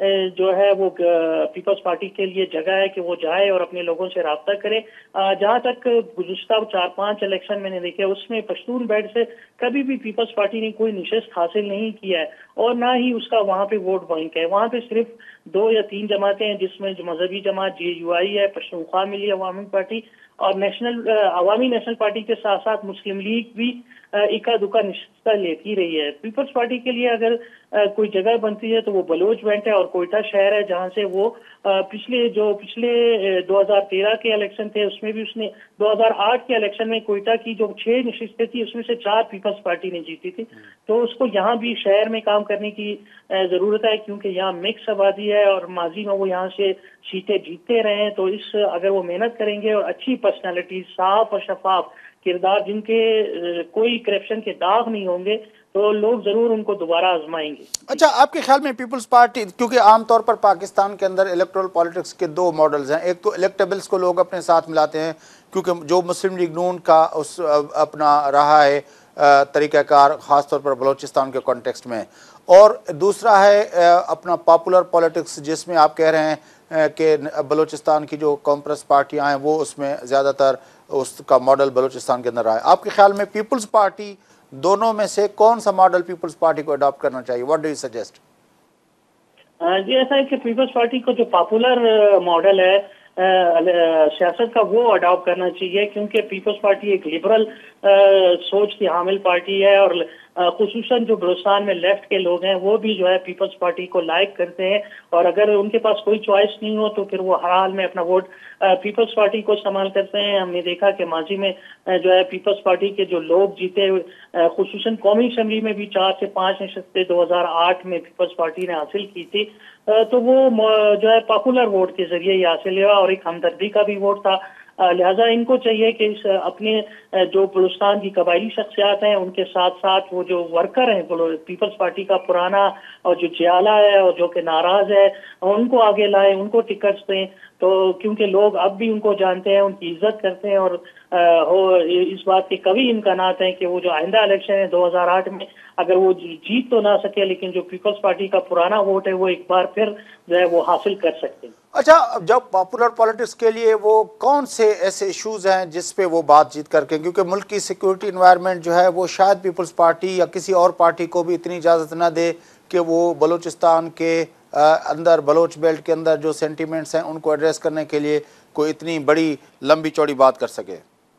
जो है वो पीपल्स पार्टी के लिए जगह है कि वो जाए और अपने लोगों से राब्ता करे। जहां तक गुज़िश्ता चार पांच इलेक्शन मैंने देखे उसमें पश्तून बेल्ट से कभी भी पीपल्स पार्टी ने कोई निशस्त हासिल नहीं किया है और ना ही उसका वहां पे वोट बैंक है। वहां पे सिर्फ दो या तीन जमातें हैं जिसमें जो मजहबी जमात जे यू आई है, पश्तूनख्वा मिली अवामी पार्टी और नेशनल अवामी नेशनल पार्टी के साथ साथ मुस्लिम लीग भी इक्का दुक्का निश्चितता लेती रही है। पीपल्स पार्टी के लिए अगर आ, कोई जगह बनती है तो वो बलोच बेल्ट है और कोयटा शहर है, जहां से वो आ, पिछले जो पिछले दो हजार तेरह के इलेक्शन थे उसमें भी उसने दो हजार आठ के इलेक्शन में कोयटा की जो छह नशिस्तें थी उसमें से चार पीपल्स पार्टी ने जीती थी। तो उसको यहाँ भी शहर में काम करने की जरूरत है क्योंकि यहाँ मिक्स आबादी है और माजी में वो यहाँ से सीटें जीतते रहे हैं। तो इस अगर वो मेहनत करेंगे और अच्छी पर्सनैलिटी, साफ और शफाफ किरदार जिनके कोई करप्शन के दाग नहीं होंगे तो लोग जरूर उनको दोबारा आजमाएंगे। अच्छा, आपके ख्याल में पीपल्स पार्टी, क्योंकि आमतौर पर पाकिस्तान के अंदर इलेक्टोरल पॉलिटिक्स के दो मॉडल्स हैं, एक तो इलेक्टेबल्स को लोग अपने साथ मिलाते हैं क्योंकि जो मुस्लिम लीग नून का उस अपना रहा है तरीक़ाकार ख़ासतौर पर बलूचिस्तान के कॉन्टेक्स्ट में, और दूसरा है अपना पॉपुलर पॉलिटिक्स जिसमें आप कह रहे हैं कि बलूचिस्तान की जो कॉम्प्रेस पार्टियाँ हैं वो उसमें ज़्यादातर उसका मॉडल बलूचिस्तान के अंदर रहा है। आपके ख्याल में पीपल्स पार्टी दोनों में से कौन सा मॉडल पीपल्स पार्टी को अडॉप्ट करना चाहिए? What do you suggest? जी ऐसा है कि पीपल्स पार्टी को जो पॉपुलर मॉडल है सियासत का वो अडॉप्ट करना चाहिए क्योंकि पीपल्स पार्टी एक लिबरल सोच की हामिल पार्टी है और खुसूसन जो बलूचिस्तान में लेफ्ट के लोग हैं वो भी जो है पीपल्स पार्टी को लाइक करते हैं और अगर उनके पास कोई चॉइस नहीं हो तो फिर वो हर हाल में अपना वोट पीपल्स पार्टी को इस्तेमाल करते हैं। हमने देखा कि माजी में जो है पीपल्स पार्टी के जो लोग जीते खुसूसन कौमी असम्बली में भी चार से पांच नशस्तें दो हजार आठ में पीपल्स पार्टी ने हासिल की थी। तो वो जो है पॉपुलर वोट के जरिए ही हासिल हुआ और एक हमदर्दी का भी वोट था। लिहाजा इनको चाहिए कि इस अपने जो बलूचिस्तान की कबायली शख्सियात हैं उनके साथ साथ वो जो वर्कर हैं पीपल्स पार्टी का पुराना और जो जियाला है और जो कि नाराज है उनको आगे लाएं, उनको टिकट्स दें। तो क्योंकि लोग अब भी उनको जानते हैं, उनकी इज्जत करते हैं और आ, हो इस बात के कभी इम्कानात हैं कि वो जो आइंदा इलेक्शन है दो हजार आठ में अगर वो जीत तो ना सके लेकिन जो पीपल्स पार्टी का पुराना वोट है वो एक बार फिर जो है वो हासिल कर सकते हैं। अच्छा, जब पॉपुलर पॉलिटिक्स के लिए वो कौन से ऐसे इश्यूज हैं जिस पे वो बातचीत करके, क्योंकि मुल्क की सिक्योरिटी इन्वायरमेंट जो है वो शायद पीपल्स पार्टी या किसी और पार्टी को भी इतनी इजाज़त ना दे कि वो बलूचिस्तान के अंदर बलोच बेल्ट के अंदर जो सेंटिमेंट्स हैं उनको एड्रेस करने के लिए कोई इतनी बड़ी लंबी चौड़ी बात कर सके।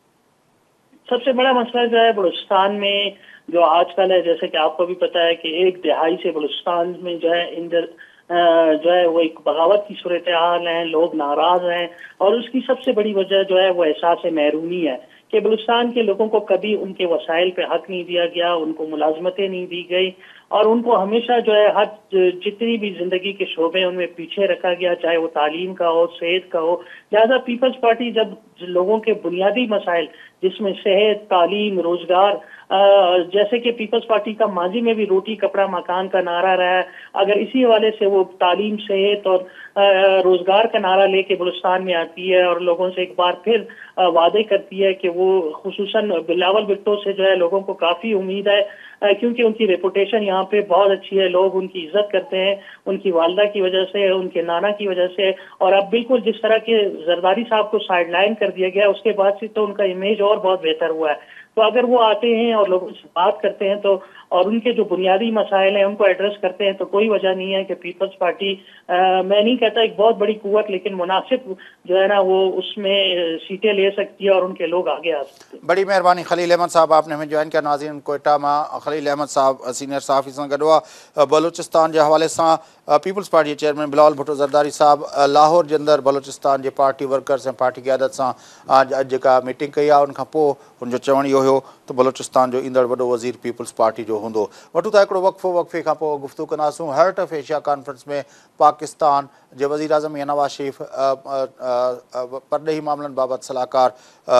सबसे बड़ा मसला जो है बलूचिस्तान में जो आजकल है, जैसे कि आपको भी पता है कि एक दिहाई से बलूचिस्तान में जो है इंदर जो है वो एक बगावत की सूरत हाल है, लोग नाराज हैं और उसकी सबसे बड़ी वजह जो है वो एहसास महरूमी है कि बलूचिस्तान के लोगों को कभी उनके वसाइल पे हक नहीं दिया गया, उनको मुलाजमतें नहीं दी गई और उनको हमेशा जो है हर जितनी भी जिंदगी के शोबे उनमें पीछे रखा गया, चाहे वो तालीम का हो, सेहत का हो। लिहाजा पीपल्स पार्टी जब लोगों के बुनियादी मसाइल जिसमें सेहत, तालीम, रोजगार जैसे कि पीपल्स पार्टी का माजी में भी रोटी कपड़ा मकान का नारा रहा है, अगर इसी हवाले से वो तालीम, सेहत और रोजगार का नारा लेके बलूचिस्तान में आती है और लोगों से एक बार फिर वादे करती है कि वो खुसूसन बिलावल भुट्टो से जो है लोगों को काफी उम्मीद है, क्योंकि उनकी रेपुटेशन यहाँ पे बहुत अच्छी है, लोग उनकी इज्जत करते हैं, उनकी वालदा की वजह से, उनके नाना की वजह से। और अब बिल्कुल जिस तरह के जरदारी साहब को साइडलाइन कर दिया गया, उसके बाद से तो उनका इमेज और बहुत बेहतर हुआ है। तो अगर वो आते हैं और लोगों से बात करते हैं तो और उनके जो बुनियादी मसाइल हैं उनको एड्रेस करते हैं, तो कोई वजह नहीं है कि पीपल्स पार्टी, आ, मैं नहीं कहता एक बहुत बड़ी कुव्वत, लेकिन मुनासिब जो है ना वो उसमें सीटें ले सकती है और उनके लोग आगे आ सकते हैं। बड़ी मेहरबानी खलील अहमद साहब, आपने हमें ज्वाइन किया। नाज़रीन, कोयटा में खलील अहमद साहब सीनियर सहाफ़ी सां गॾु हुआ। बलूचिस्तान के हवाले से पीपल्स पार्टी के चेयरमैन बिलावल भुट्टो ज़रदारी साहब लाहौर के अंदर बलूचिस्तान के पार्टी वर्कर्स और पार्टी क़यादत से आज जेका मीटिंग कई आहे, उनखां पोइ उनजो चवण इहो हुयो तो बलूचिस्तान जो ईंदड़ वॾो वज़ीर पीपल्स पार्टी जो हूंदो। वठूं था हिकिड़ो वक़्फ़ो, वक़्फ़े खां पोइ गुफ़्तगू कंदासूं। हार्ट ऑफ एशिया कॉन्फ्रेंस में पाकिस्तान जे वज़ीर आज़म या नवाज़ शरीफ़ परॾेही मामलनि बाबति सलाहकार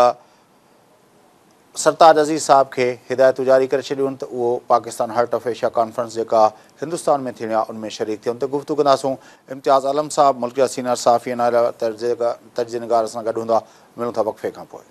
सरताज अज़ीज़ साहब के हिदायतूं जारी करे छॾियूं त उहो Pakistan Heart of Asia conference जेका हिंदुस्तान में थियणी आहे उनमें शरीक थियनि। त गुफ़्तगू कंदासूं। इम्तियाज़ आलम साहब मुल्क जा सीनियर सहाफ़ी आहिनि, तर्जुमेगार सां गॾु हूंदा। मिलूं था वक़्फ़े खां पोइ।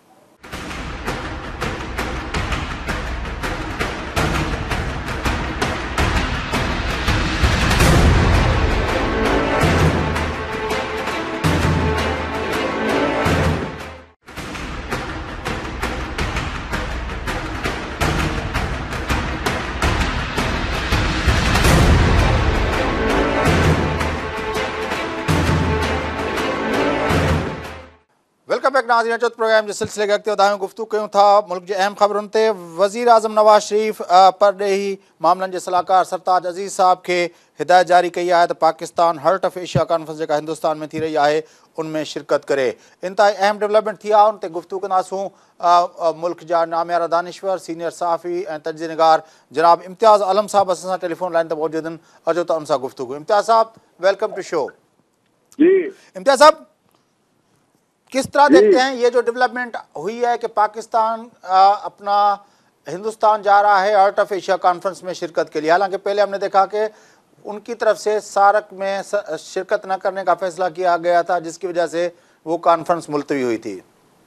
वेलकम बैक नाज़रीन, चौथ प्रोग्राम के सिलसिले के अॻिते वधायूं, गुफ़्तगू कयूं था मुल्क जे अहम ख़बरुनि ते। वज़ीर आज़म नवाज़ शरीफ़ परॾेही मामलनि के सलाहकार सरताज अज़ीज़ साहब के हिदायत जारी कई है तो Pakistan Heart of Asia conference जेका हिंदुस्तान में थी रही है उनमें शिरकत करे। इंतहाई अहम डेवलपमेंट थी आहे, उन ते गुफ़्तगू कंदासूं। मुल्क जा नामियारा दानिश्वर सीनियर सहाफ़ी ऐं तर्जुमेगार जनाब इम्तियाज़ आलम साहब असां सां टेलीफोन लाइन ते मौजूद आहिनि। अचो त उन सां गुफ़्तगू। इम्तियाज़ साहब, वेलकम टू शो। जी इम्तियाज़ साहब, किस तरह देखते हैं ये जो डेवलपमेंट हुई है कि पाकिस्तान आ, अपना हिंदुस्तान जा रहा है हार्ट ऑफ एशिया कॉन्फ्रेंस में शिरकत के लिए? हालांकि पहले हमने देखा कि उनकी तरफ से सार्क में शिरकत न करने का फैसला किया गया था, जिसकी वजह से वो कॉन्फ्रेंस मुलतवी हुई थी।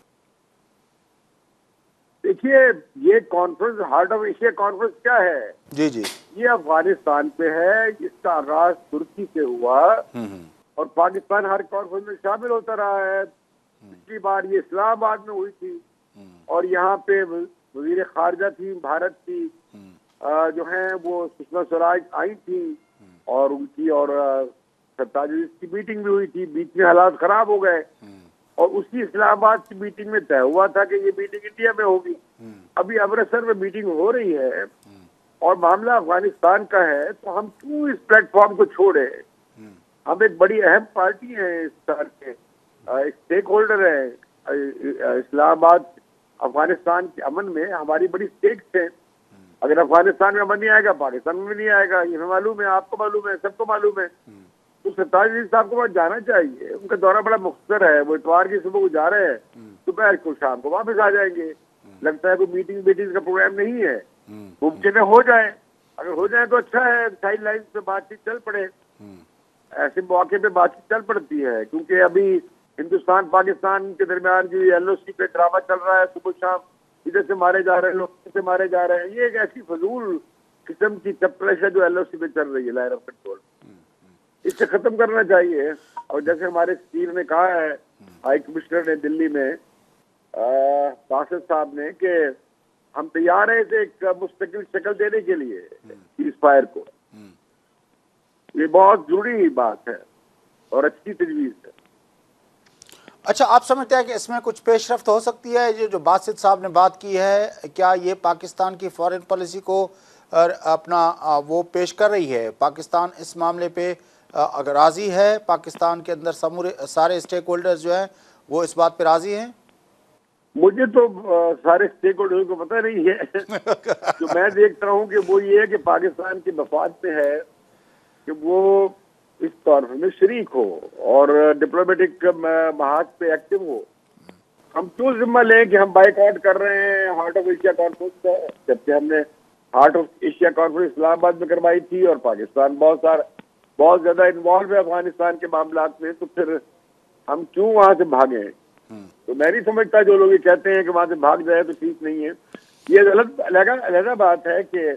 देखिए, ये conference Heart of Asia conference क्या है? जी जी ये अफगानिस्तान पे है। इसका आगाज तुर्की से हुआ और पाकिस्तान हर कॉन्फ्रेंस में शामिल होता रहा है। पिछली बार ये इस्लामाबाद में हुई थी और यहाँ पे वजीर खारजा थी, भारत की आ, जो है वो सुषमा स्वराज आई थी और उनकी और सरताज की मीटिंग भी हुई थी। बीच में हालात खराब हो गए और उसी इस्लामाबाद की मीटिंग में तय हुआ था कि ये मीटिंग इंडिया में होगी। अभी अमृतसर में मीटिंग हो रही है और मामला अफगानिस्तान का है, तो हम क्यों इस प्लेटफॉर्म को छोड़े? हम एक बड़ी अहम पार्टी है इस शहर के, एक स्टेक होल्डर है। इस्लामाबाद अफगानिस्तान के अमन में हमारी बड़ी स्टेक्स है। अगर अफगानिस्तान में अमन नहीं आएगा, पाकिस्तान में नहीं आएगा। ये हमें मालूम है, आपको मालूम है, सबको मालूम है। तो सरताज साहब को वहाँ जाना चाहिए। उनका दौरा बड़ा मुख्तर है। वो इतवार की सुबह को जा रहे हैं, दोपहर को शाम को वापस आ जाएंगे। लगता है कोई मीटिंग मीटिंग का प्रोग्राम नहीं है। मुमकिन है हो जाए, अगर हो जाए तो अच्छा है। साइड लाइन पे बातचीत चल पड़े, ऐसे मौके पे बातचीत चल पड़ती है। क्योंकि अभी हिंदुस्तान पाकिस्तान के दरमियान जो एल ओ सी पे ड्रामा चल रहा है, सुबह शाम इधर से मारे जा रहे हैं लोग, इधर से मारे जा रहे हैं, ये एक ऐसी फजूल किस्म की चप्पलेश है जो एल ओ सी पे चल रही है, लाइन ऑफ कंट्रोल। इससे खत्म करना चाहिए। और जैसे हमारे स्टील ने कहा है, हाई कमिश्नर ने दिल्ली में बासित साहब ने, कि हम तैयार है इसे एक मुस्तकिल शक्ल देने के लिए सीज फायर को। ये बहुत जरूरी बात है और अच्छी तजवीज़ है। अच्छा, आप समझते हैं कि इसमें कुछ पेशरफ्त हो सकती है? ये जो बासित साहब ने बात की है, क्या ये पाकिस्तान की फॉरेन पॉलिसी को अपना वो पेश कर रही है? पाकिस्तान इस मामले पे अगर राज़ी है, पाकिस्तान के अंदर समूरे सारे स्टेक होल्डर्स जो हैं वो इस बात पे राज़ी हैं? मुझे तो आ, सारे स्टेक होल्डर्स को पता नहीं है। जो मैं देखता हूँ कि वो ये है कि पाकिस्तान के मफाद में है कि वो इस कॉन्फ्रेंस में शरीक हो और डिप्लोमेटिक महाज पे एक्टिव हो। हम क्यों जिम्मा लें कि हम बाइकआउट कर रहे हैं हार्ट ऑफ एशिया कॉन्फ्रेंस का, जबकि हमने Heart of Asia conference Islamabad में करवाई थी और पाकिस्तान बहुत सारा बहुत ज्यादा इन्वॉल्व है अफगानिस्तान के मामला में, तो फिर हम क्यों वहां से भागे? तो मैं नहीं समझता जो लोग ये कहते हैं कि वहां से भाग जाए तो ठीक नहीं है। ये गलत अलग बात है कि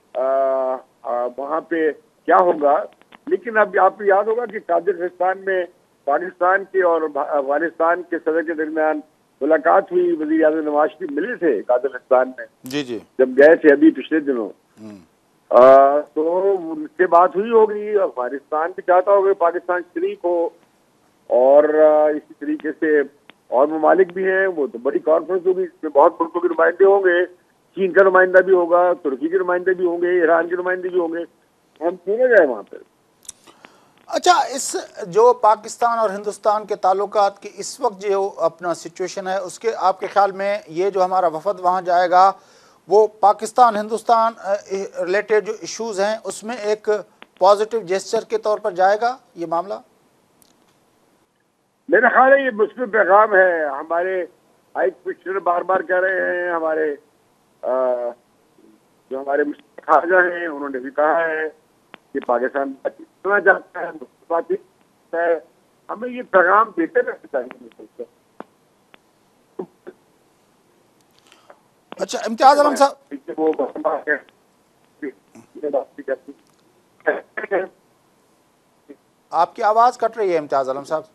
वहां पे क्या होगा, लेकिन अब आपको याद होगा कि ताजिकिस्तान में पाकिस्तान के और अफगानिस्तान के सदर के दरमियान मुलाकात हुई, वज़ीर आज़म नवाज शरीफ मिले थे ताजिकिस्तान में, जी जी जब गए थे अभी पिछले दिनों। आ, तो उनसे बात हुई होगी, अफगानिस्तान भी चाहता होगा पाकिस्तान शरीक हो, और आ, इसी तरीके से और ममालिक भी हैं। वो तो बड़ी कॉन्फ्रेंस होगी, इसमें बहुत मुल्कों के नुमाइंदे होंगे, चीन का नुमाइंदा भी होगा, तुर्की के नुमाइंदे भी होंगे, ईरान के नुमाइंदे भी होंगे, हम क्यों ना जाए वहाँ पर। अच्छा, इस जो पाकिस्तान और हिंदुस्तान के ताल्लुकात की इस वक्त जो अपना सिचुएशन है, उसके आपके ख्याल में ये जो हमारा वफद वहाँ जाएगा वो पाकिस्तान हिंदुस्तान रिलेटेड जो इश्यूज़ हैं उसमें एक पॉजिटिव जेस्चर के तौर पर जाएगा ये मामला? मेरा ख्याल है ये मुस्लिम पैगाम है। हमारे हाई कमिश्नर बार बार कह रहे हैं, हमारे आ, जो हमारे खाजा हैं उन्होंने भी कहा है कि पाकिस्तान सुना जाता है, बात है, हमें ये पैगाम देते रहना चाहिए। अच्छा, इम्तियाज आलम साहब, आपकी आवाज कट रही है इम्तियाज आलम साहब।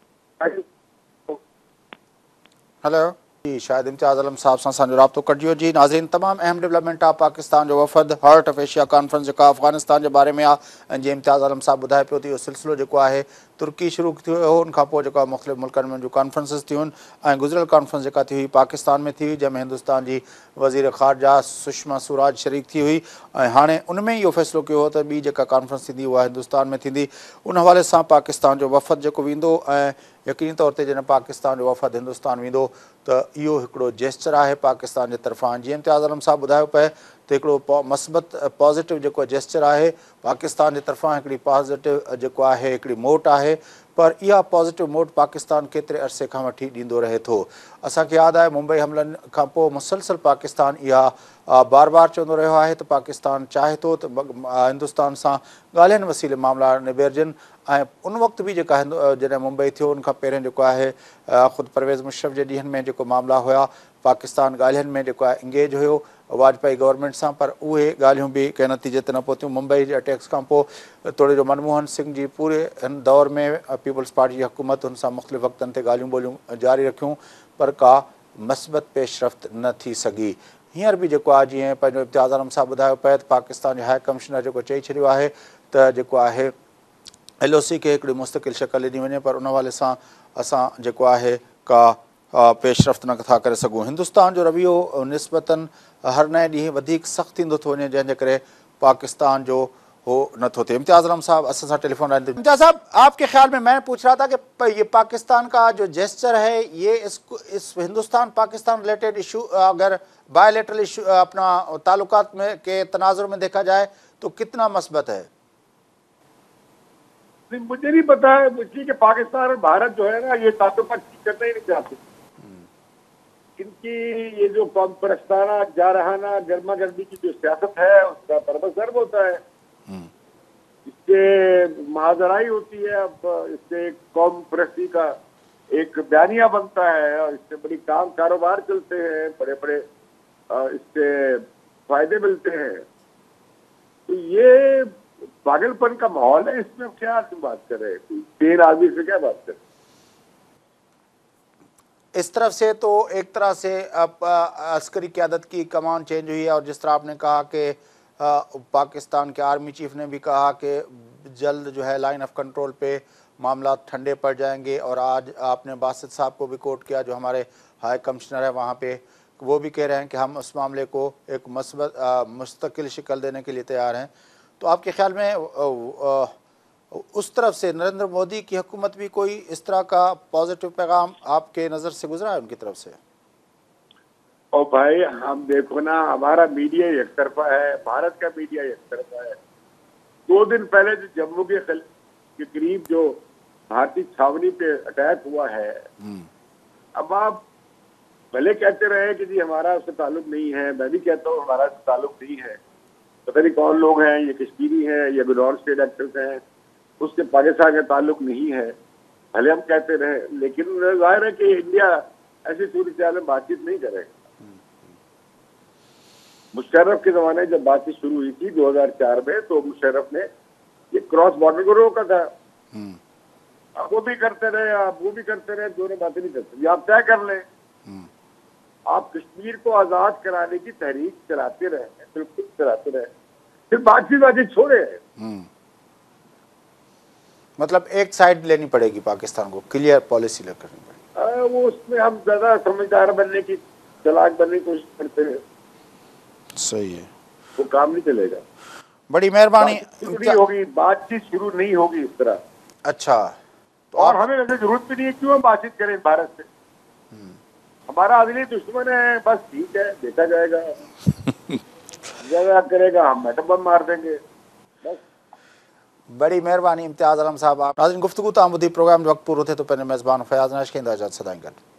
हेलो जी, शायद इम्तियाज आलम साहब सां असांजो राब्तो कटियो। जी नाज़रीन, तमामु अहम डेवलपमेंट आहे पाकिस्तान जो वफ़द हार्ट ऑफ एशिया कॉन्फ्रेंस जेका अफ़गानिस्तान जे बारे में आहे, ऐं जीअं इम्तियाज आलम साहब ॿुधाए पियो त इहो सिलसिलो जेको आहे तुर्की शुरू थियो हो, उनखां पोइ जेको आहे मुख़्तलिफ़ मुल्कनि में जो कॉन्फ्रेंसिस थियूं आहिनि, ऐं गुज़िरियल कॉन्फ्रेंस जेका थी हुई पाकिस्तान में थी हुई, जंहिंमें हिंदुस्तान जी वज़ीर ख़ारजा सुषमा स्वराज शरीक थी हुई, ऐं हाणे उन में इहो फ़ैसिलो कयो हो त ॿी जेका कॉन्फ्रेंस थींदी उहा हिंदुस्तान में थींदी। उन हवाले सां पाकिस्तान जो वफ़द जेको वेंदो, ऐं यकीनी तौर ते जॾहिं पाकिस्तान जो वफ़द हिंदुस्तान वेंदो त इहो हिकिड़ो जेस्चर आहे पाकिस्तान जे तरफ़ां। जीअं इम्तियाज़ आलम साहब ॿुधायो पिए त हिकिड़ो मस्बत पॉज़िटिव जेको जेस्चर आहे पाकिस्तान जे तरफ़ां, हिकिड़ी पॉज़िटिव जेको आहे हिकिड़ी मोट आहे, पर इहा पॉज़िटिव मोट पाकिस्तान केतिरे अरसे खां वठी ॾींदो रहे थो। असांखे यादि आहे मुंबई हमलनि खां पोइ मुसलसल पाकिस्तान इहा बार बार चवंदो रहियो आहे त पाकिस्तान चाहे थो त हिंदुस्तान सां ॻाल्हियुनि वसीले मामला निबेरजनि, ऐं उन वक़्तु बि जेका जॾहिं मुंबई थियो उनखां पहिरियों जेको आहे ख़ुदि परवेज़ मुशर्रफ जे ॾींहंनि में जेको मामला हुया, पाकिस्तान ॻाल्हियुनि में जेको आहे इंगेज हुयो वाजपेयी गवर्नमेंट सां, पर उहे ॻाल्हियूं बि कंहिं नतीजे ते न पहुतियूं। मुंबई जे अटैक्स खां पोइ तोड़े जो मनमोहन सिंह जी पूरे हिन दौर में पीपल्स पार्टी जी हुकूमत हुन सां मुख़्तलिफ़ वक़्तनि ते ॻाल्हियूं ॿोलियूं जारी रखियूं, पर का मस्बत पेशरफ़्त न थी सघी। हींअर बि जेको आहे जीअं पंहिंजो इम्तियाज़ आलम साहब ॿुधायो पिए त पाकिस्तान जे हाई कमिश्नर जेको चई छॾियो आहे त जेको आहे एल ओ सी खे हिकिड़ी मुस्तक़िल शक्ल ॾिनी वञे, पर उन हवाले सां असां जेको आहे का पेशरफ़्त नथा करे सघूं। हिंदुस्तान जो रवैयो निस्बतन हर नए ॾींहुं वधीक सख़्तु थींदो थो वञे, जंहिंजे करे पाकिस्तान जो हो नथो थिए। इम्तियाज़ आलम साहब असां सां टेलीफोन लाइन। इम्तियाज़ साहब, आपके ख्याल में मैं पूछ रहा था कि ये पाकिस्तान का जो जेस्चर है, ये इसको इस हिंदुस्तान पाकिस्तान रिलेटेड इशू अगर बायलैटरल इशू अपना ताल्लुकात में के तनाजुर में देखा जाए तो कितना मस्बत है? मुझे नहीं पता है, मुझे कि पाकिस्तान और भारत जो है ना ये ताल्लुकात ठीक करना ही नहीं चाहते। इनकी ये जो कौम परस्ताना जा रहाना गर्मा गर्मी की जो सियासत है उसका परबस गर्व होता है, इससे महाजराई होती है, अब इससे कौम परस्ती का एक बयानिया बनता है और इससे बड़ी काम कारोबार चलते हैं, बड़े बड़े इससे फायदे मिलते हैं। तो ये पागलपन का माहौल है, इसमें क्या बात कर रहे हैं, तीन आदमी से क्या बात करें। इस तरफ से तो एक तरह से अब अस्करी क़यादत की कमान चेंज हुई है, और जिस तरह आपने कहा कि पाकिस्तान के आर्मी चीफ ने भी कहा कि जल्द जो है लाइन ऑफ कंट्रोल पे मामला ठंडे पड़ जाएंगे, और आज आपने बासित साहब को भी कोट किया जो हमारे हाई कमिश्नर है वहाँ पे, वो भी कह रहे हैं कि हम उस मामले को एक मस्बत मुस्तकिल शक्ल देने के लिए तैयार हैं। तो आपके ख्याल में आ, आ, उस तरफ से नरेंद्र मोदी की हुकूमत भी कोई इस तरह का पॉजिटिव पैगाम आपके नज़र से गुजरा है उनकी तरफ से? और भाई हम देखो ना, हमारा मीडिया एक तरफा है, भारत का मीडिया एक तरफा है। दो दिन पहले जो जम्मू के के करीब जो भारतीय छावनी पे अटैक हुआ है, अब आप भले कहते रहे कि जी हमारा उससे ताल्लुक नहीं है, मैं भी कहता हूँ हमारा उससे ताल्लुक नहीं है, पता नहीं कौन लोग हैं, ये कश्मीरी हैं, ये नॉन स्टेट एक्टर्स हैं, उससे पाकिस्तान का ताल्लुक नहीं है, भले हम कहते रहे, लेकिन जाहिर है कि इंडिया ऐसी सूरत में बातचीत नहीं करेगा। मुशर्रफ के जमाने जब बातचीत शुरू हुई थी दो हज़ार चार में, तो मुशर्रफ ने ये क्रॉस बॉर्डर को रोका था। अब वो भी करते रहे, आप वो भी करते रहे, दोनों बातें नहीं करते। आप तय कर लें, आप कश्मीर को आजाद कराने की तहरीक चलाते रहे, बिल्कुल चलाते रहे, फिर बातचीत बातचीत छोड़े। मतलब एक साइड लेनी पड़ेगी पाकिस्तान को, क्लियर पॉलिसी लेकर करनी पड़ेगी। वो उसमें हम ज्यादा समझदार बनने की, चालाक बनने की कोशिश करते हैं, सही है, वो काम नहीं चलेगा। बड़ी मेहरबानी। होगी बातचीत शुरू नहीं होगी इस तरह। अच्छा, तो और हमें वैसे जरूरत भी नहीं है, क्यों हम बातचीत करें भारत से? हमारा अगली दुश्मन है, बस ठीक है, देखा जाएगा, ज्यादा करेगा हम एटम बम मार देंगे, बस। बड़ी मेहरबानी इम्तियाज़ आलम साहब। आप नाज़रीन गुफ्तगू तामुदी प्रोग्राम वक्त पूरा थे तो पहले मेज़बान फयाज नाश के इंदाज़ात सदाएंगे।